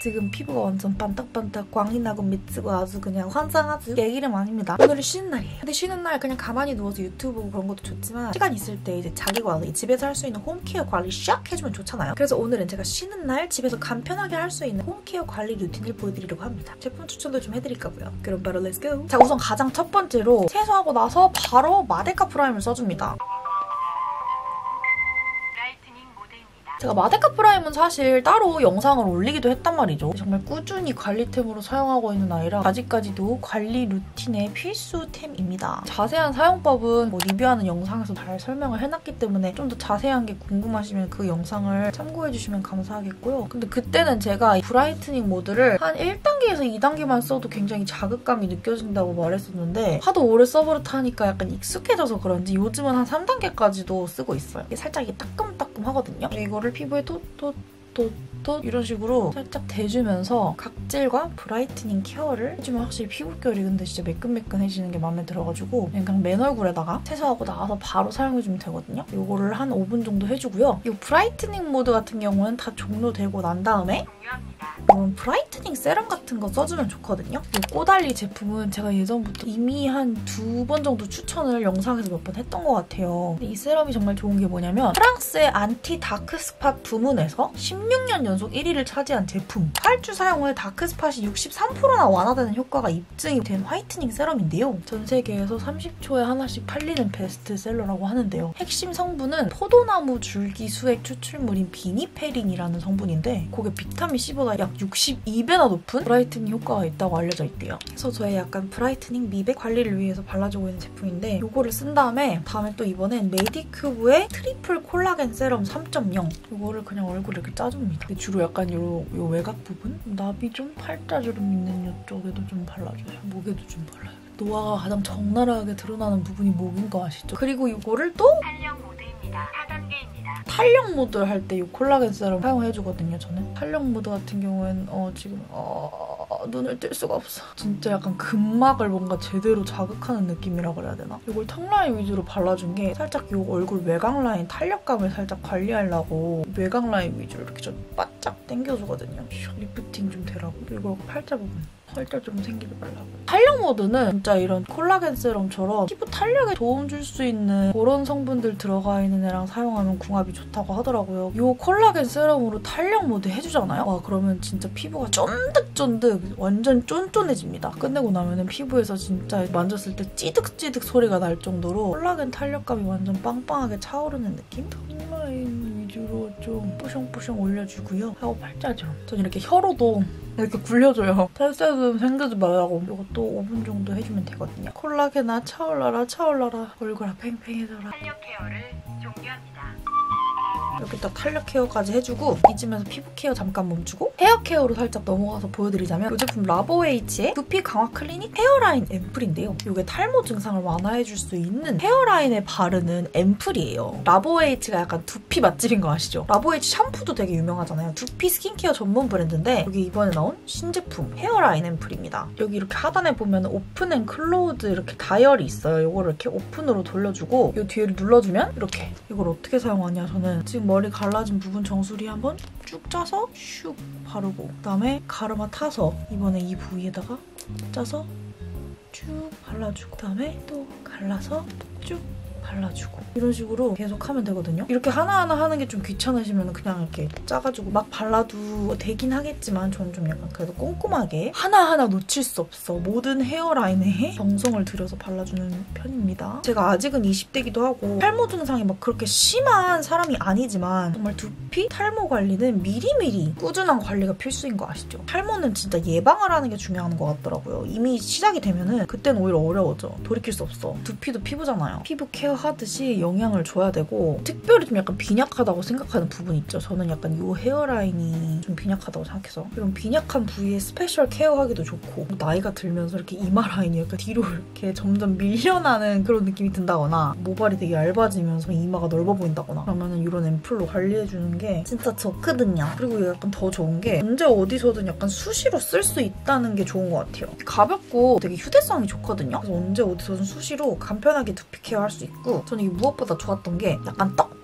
지금 피부가 완전 반딱반딱 광이 나고 미치고 아주 그냥 환장하지? 얘기는 아닙니다. 오늘은 쉬는 날이에요. 근데 쉬는 날 그냥 가만히 누워서 유튜브 보고 그런 것도 좋지만 시간 있을 때 이제 자기 관리, 집에서 할 수 있는 홈케어 관리 샥 해주면 좋잖아요. 그래서 오늘은 제가 쉬는 날 집에서 간편하게 할 수 있는 홈케어 관리 루틴을 보여드리려고 합니다. 제품 추천도 좀 해드릴까고요. 그럼 바로 렛츠고! 자, 우선 가장 첫 번째로 세수하고 나서 바로 마데카 프라임을 써줍니다. 제가 마데카 프라임은 사실 따로 영상을 올리기도 했단 말이죠. 정말 꾸준히 관리템으로 사용하고 있는 아이라 아직까지도 관리 루틴의 필수템입니다. 자세한 사용법은 리뷰하는 영상에서 잘 설명을 해놨기 때문에 좀 더 자세한 게 궁금하시면 그 영상을 참고해주시면 감사하겠고요. 근데 그때는 제가 이 브라이트닝 모드를 한 1단계에서 2단계만 써도 굉장히 자극감이 느껴진다고 말했었는데 하도 오래 써버릇하니까 약간 익숙해져서 그런지 요즘은 한 3단계까지도 쓰고 있어요. 이게 살짝 이게 따끔따끔하거든요. 이거를 피부에 톡톡톡톡 이런 식으로 살짝 대주면서 각질과 브라이트닝 케어를 해주면 확실히 피부결이 근데 진짜 매끈매끈해지는 게 마음에 들어가지고 그냥 맨 얼굴에다가 세수하고 나와서 바로 사용해주면 되거든요. 이거를 한 5분 정도 해주고요. 이 브라이트닝 모드 같은 경우는 다 종료되고 난 다음에 이런 브라이트닝 세럼 같은 거 써주면 좋거든요. 이 꼬달리 제품은 제가 예전부터 이미 한 2번 정도 추천을 영상에서 몇 번 했던 것 같아요. 근데 이 세럼이 정말 좋은 게 뭐냐면 프랑스의 안티 다크스팟 부문에서 16년 연속 1위를 차지한 제품. 8주 사용 후에 다크스팟이 63%나 완화되는 효과가 입증이 된 화이트닝 세럼인데요. 전 세계에서 30초에 하나씩 팔리는 베스트셀러라고 하는데요. 핵심 성분은 포도나무 줄기 수액 추출물인 비니페린이라는 성분인데 그게 비타민 C보다 약 62배나 높은 브라이트닝 효과가 있다고 알려져 있대요. 그래서 저의 약간 브라이트닝 미백 관리를 위해서 발라주고 있는 제품인데 이거를 쓴 다음에 또 이번엔 메디큐브의 트리플 콜라겐 세럼 3.0 이거를 그냥 얼굴에 이렇게 짜줍니다. 주로 약간 요 외곽 부분? 나비 좀 팔자주름 있는 이쪽에도 좀 발라줘요. 목에도 좀 발라요. 노화가 가장 적나라하게 드러나는 부분이 목인 거 아시죠? 그리고 이거를 또 탄력 모드입니다. 4단계입니다. 탄력 모드를 할 때 이 콜라겐 세럼 사용해주거든요, 저는. 탄력 모드 같은 경우엔 지금 눈을 뜰 수가 없어. 진짜 약간 근막을 뭔가 제대로 자극하는 느낌이라 그래야 되나? 이걸 턱라인 위주로 발라준 게 살짝 이 얼굴 외곽 라인 탄력감을 살짝 관리하려고 외곽 라인 위주로 이렇게 좀 바짝 당겨주거든요. 리프팅 좀 되라고. 그리고 팔자 부분. 살짝 좀 생기게 발라고. 탄력 모드는 진짜 이런 콜라겐 세럼처럼 피부 탄력에 도움 줄 수 있는 그런 성분들 들어가 있는 애랑 사용하면 궁합이 좋다고 하더라고요. 이 콜라겐 세럼으로 탄력 모드 해주잖아요? 와, 그러면 진짜 피부가 쫀득쫀득 완전 쫀쫀해집니다. 끝내고 나면은 피부에서 진짜 만졌을 때 찌득찌득 소리가 날 정도로 콜라겐 탄력감이 완전 빵빵하게 차오르는 느낌? 턱라인 위주로 좀 뿌숑뿌숑 올려주고요. 하고 팔자주름. 전 이렇게 혀로도 이렇게 굴려줘요. 탈색은 생기지 말라고. 이것도 5분 정도 해주면 되거든요. 콜라겐아 차올라라 차올라라. 얼굴아 팽팽해져라. 탄력 케어를 종료합니다. 이렇게 딱 탄력 케어까지 해주고 이쯤에서 피부 케어 잠깐 멈추고 헤어 케어로 살짝 넘어가서 보여드리자면 이 제품 라보에이치의 두피 강화 클리닉 헤어라인 앰플인데요. 이게 탈모 증상을 완화해줄 수 있는 헤어라인에 바르는 앰플이에요. 라보에이치가 약간 두피 맛집인 거 아시죠? 라보에이치 샴푸도 되게 유명하잖아요. 두피 스킨케어 전문 브랜드인데 여기 이번에 나온 신제품 헤어라인 앰플입니다. 여기 이렇게 하단에 보면 오픈 앤 클로즈 이렇게 다이얼이 있어요. 이거를 이렇게 오픈으로 돌려주고 이 뒤를 눌러주면 이렇게. 이걸 어떻게 사용하냐, 저는 지금 머리 갈라진 부분 정수리 한번 쭉 짜서 슉 바르고 그다음에 가르마 타서 이번에 이 부위에다가 짜서 쭉 발라주고 그다음에 또 갈라서 쭉 발라주고 이런 식으로 계속 하면 되거든요. 이렇게 하나하나 하는 게 좀 귀찮으시면 그냥 이렇게 짜가지고 막 발라도 되긴 하겠지만 저는 좀 약간 그래도 꼼꼼하게 하나하나 놓칠 수 없어. 모든 헤어라인에 정성을 들여서 발라주는 편입니다. 제가 아직은 20대기도 하고 탈모 증상이 막 그렇게 심한 사람이 아니지만 정말 두피 탈모 관리는 미리미리 꾸준한 관리가 필수인 거 아시죠? 탈모는 진짜 예방을 하는 게 중요한 것 같더라고요. 이미 시작이 되면은 그때는 오히려 어려워져. 돌이킬 수 없어. 두피도 피부잖아요. 피부 케어 하듯이 영향을 줘야 되고 특별히 좀 약간 빈약하다고 생각하는 부분 있죠. 저는 약간 이 헤어라인이 좀 빈약하다고 생각해서 이런 빈약한 부위에 스페셜 케어하기도 좋고 나이가 들면서 이렇게 이마 라인이 약간 뒤로 이렇게 점점 밀려나는 그런 느낌이 든다거나 모발이 되게 얇아지면서 이마가 넓어 보인다거나 그러면은 이런 앰플로 관리해주는 게 진짜 좋거든요. 그리고 약간 더 좋은 게 언제 어디서든 약간 수시로 쓸 수 있다는 게 좋은 것 같아요. 가볍고 되게 휴대성이 좋거든요. 그래서 언제 어디서든 수시로 간편하게 두피 케어 할 수 있고 저는 이게 무엇보다 좋았던 게 약간 떡지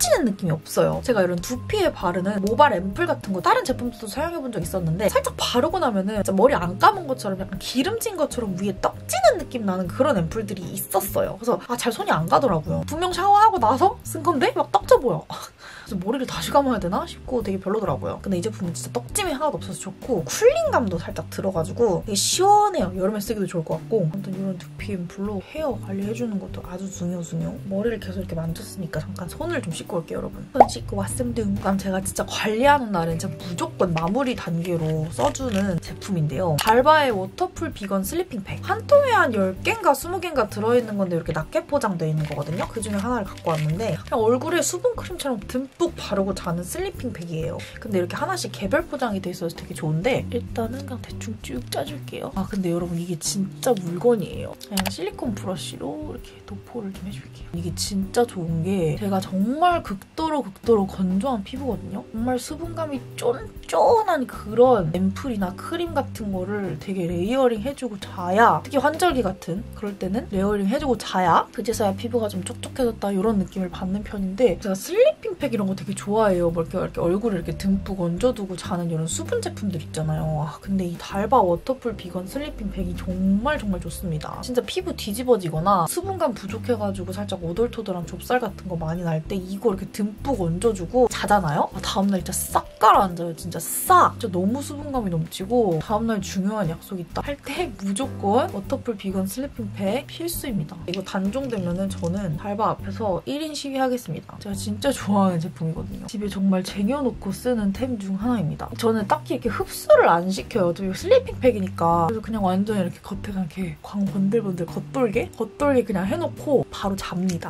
떡지는 느낌이 없어요. 제가 이런 두피에 바르는 모발 앰플 같은 거 다른 제품들도 사용해본 적 있었는데 살짝 바르고 나면은 진짜 머리 안 감은 것처럼 약간 기름진 것처럼 위에 떡지는 느낌 나는 그런 앰플들이 있었어요. 그래서 잘 손이 안 가더라고요. 분명 샤워하고 나서 쓴 건데 막 떡져 보여. 그래서 머리를 다시 감아야 되나 싶고 되게 별로더라고요. 근데 이 제품은 진짜 떡짐이 하나도 없어서 좋고 쿨링감도 살짝 들어가지고 되게 시원해요. 여름에 쓰기도 좋을 것 같고 아무튼 이런 두피 앰플로 헤어 관리해주는 것도 아주 중요. 머리를 계속 이렇게 만졌으니까 잠깐 손을 좀 씻고 올게요, 여러분. 손 씻고 왔음등. 그럼 제가 진짜 관리하는 날은 진짜 무조건 마무리 단계로 써주는 제품인데요. 달바의 워터풀 비건 슬리핑 팩. 한 통에 한 10개인가 20개인가 들어있는 건데 이렇게 낱개 포장되어 있는 거거든요. 그중에 하나를 갖고 왔는데 그냥 얼굴에 수분크림처럼 듬뿍 바르고 자는 슬리핑 팩이에요. 근데 이렇게 하나씩 개별 포장이 돼 있어서 되게 좋은데 일단은 그냥 대충 쭉 짜줄게요. 근데 여러분 이게 진짜 물건이에요. 그냥 실리콘 브러쉬로 이렇게 도포를 좀 해줄게요. 이게 진짜 좋은 게 제가 정말 극도로 건조한 피부거든요. 정말 수분감이 쫀쫀한 그런 앰플이나 크림 같은 거를 되게 레이어링 해주고 자야, 특히 환절기 같은 그럴 때는 레이어링 해주고 자야 그제서야 피부가 좀 촉촉해졌다 이런 느낌을 받는 편인데 제가 슬리핑 팩 이런 거 되게 좋아해요. 뭐 이렇게 얼굴을 이렇게 듬뿍 얹어두고 자는 이런 수분 제품들 있잖아요. 근데 이 달바 워터풀 비건 슬리핑 팩이 정말 좋습니다. 진짜 피부 뒤집어지거나 수분감 부족해가지고 살짝 오돌토돌한 좁쌀 같은 거 많이 날 때 이거 이렇게 듬뿍 얹어주고 자잖아요? 다음날 진짜 싹 가라앉아요. 진짜 싹! 진짜 너무 수분감이 넘치고 다음날 중요한 약속 있다 할 때 무조건 워터풀 비건 슬리핑 팩 필수입니다. 이거 단종되면은 저는 달바 앞에서 1인 시위하겠습니다. 제가 진짜 좋아하는 제품이거든요. 집에 정말 쟁여놓고 쓰는 템 중 하나입니다. 저는 딱히 이렇게 흡수를 안 시켜요. 또 슬리핑 팩이니까. 그래서 그냥 완전 이렇게 겉에가 이렇게 광 번들번들 겉돌게 그냥 해놓고 바로 잡니다.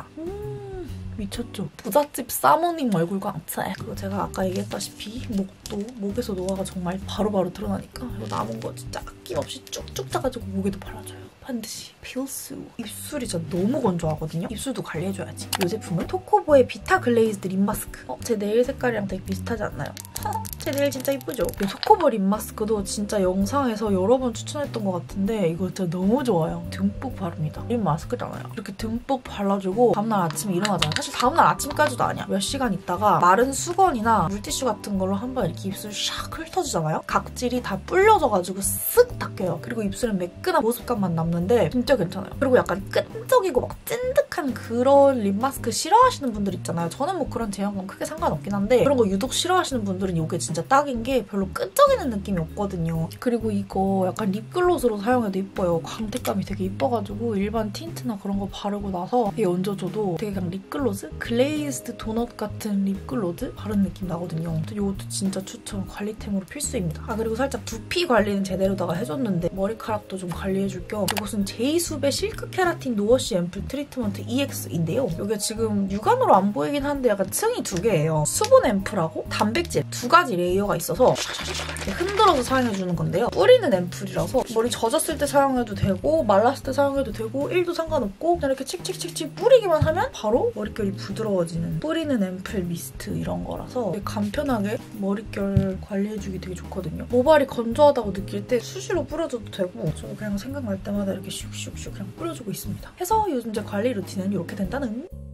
미쳤죠? 부잣집 사모님 얼굴 광채. 그리고 제가 아까 얘기했다시피 목에서 노화가 정말 바로바로 드러나니까 이거 남은 거 진짜 아낌없이 쭉쭉 짜가지고 목에도 발라줘요. 반드시 필수. 입술이 진짜 너무 건조하거든요. 입술도 관리해줘야지. 이 제품은 토코보의 비타 글레이즈드 립 마스크. 제 네일 색깔이랑 되게 비슷하지 않나요? 제 네일 진짜 이쁘죠? 이 토코보 립 마스크도 진짜 영상에서 여러 번 추천했던 것 같은데 이거 진짜 너무 좋아요. 듬뿍 바릅니다. 립 마스크잖아요. 이렇게 듬뿍 발라주고 다음날 아침에 일어나잖아요. 사실 다음날 아침까지도 아니야. 몇 시간 있다가 마른 수건이나 물티슈 같은 걸로 한번 이렇게 입술 샥 훑어주잖아요. 각질이 다 불려져가지고 쓱 닦여요. 그리고 입술은 매끈한 보습감만 남는데 진짜 괜찮아요. 그리고 약간 끈적이고 막 찐득한 그런 립 마스크 싫어하시는 분들 있잖아요. 저는 뭐 그런 제형감 크게 상관없긴 한데 그런 거 유독 싫어하시는 분들은 이게 진짜 딱인 게 별로 끈적이는 느낌이 없거든요. 그리고 이거 약간 립글로스로 사용해도 예뻐요. 광택감이 되게 예뻐가지고 일반 틴트나 그런 거 바르고 나서 이게 얹어줘도 되게 그냥 립글로스? 글레이즈드 도넛 같은 립글로즈? 바른 느낌 나거든요. 이것도 진짜 추천. 관리템으로 필수입니다. 그리고 살짝 두피 관리는 제대로다가 해줬는데 머리카락도 좀 관리해줄 겸 이것은 제이숲의 실크 케라틴 노워시 앰플 트리트먼트 EX인데요. 이게 지금 육안으로 안 보이긴 한데 약간 층이 두 개예요. 수분 앰플하고 단백질 두 가지 레이어가 있어서 흔들어서 사용해주는 건데요. 뿌리는 앰플이라서 머리 젖었을 때 사용해도 되고 말랐을 때 사용해도 되고 1도 상관없고 그냥 이렇게 칙칙칙칙 뿌리기만 하면 바로 머릿결이 부드러워지는 뿌리는 앰플 미스트 이런 거라서 되게 간편하게 머릿결 관리해주기 되게 좋거든요. 모발이 건조하다고 느낄 때 수시로 뿌려줘도 되고 저도 그냥 생각날 때마다 이렇게 슉슉슉 그냥 뿌려주고 있습니다. 해서 요즘 제 관리 루틴은 이렇게 된다는